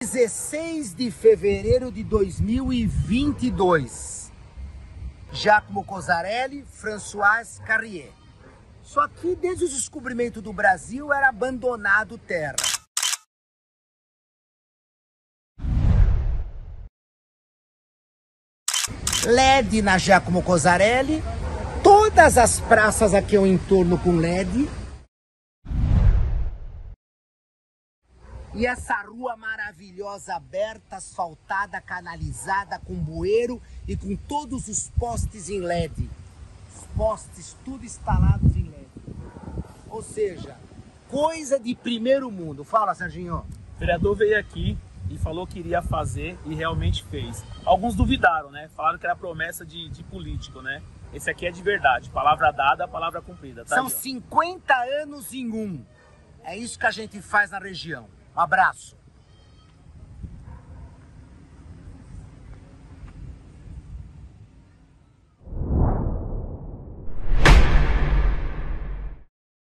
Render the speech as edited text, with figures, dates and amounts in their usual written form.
16 de fevereiro de 2022. Giacomo Cosarelli, François Carrier. Só que desde o descobrimento do Brasil era abandonado terra. LED na Giacomo Cosarelli, todas as praças aqui ao entorno com LED. E essa rua maravilhosa, aberta, asfaltada, canalizada, com bueiro e com todos os postes em LED. Os postes tudo instalados em LED. Ou seja, coisa de primeiro mundo. Fala, Serginho. O vereador veio aqui e falou que iria fazer e realmente fez. Alguns duvidaram, né? Falaram que era promessa de político, né? Esse aqui é de verdade. Palavra dada, palavra cumprida. Tá? São aí, 50 anos em um. É isso que a gente faz na região. Um abraço.